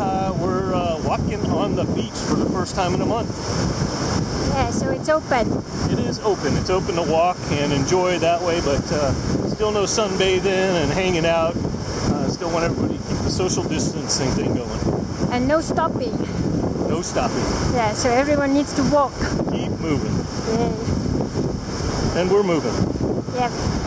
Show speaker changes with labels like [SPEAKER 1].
[SPEAKER 1] We're walking on the beach for the first time in a month.
[SPEAKER 2] Yeah, so it's open.
[SPEAKER 1] It is open. It's open to walk and enjoy that way, but still no sunbathing and hanging out. Still want everybody to keep the social distancing thing going.
[SPEAKER 2] And no stopping.
[SPEAKER 1] No stopping.
[SPEAKER 2] Yeah, so everyone needs to walk.
[SPEAKER 1] Keep moving.
[SPEAKER 2] Yeah.
[SPEAKER 1] And we're moving.
[SPEAKER 2] Yep.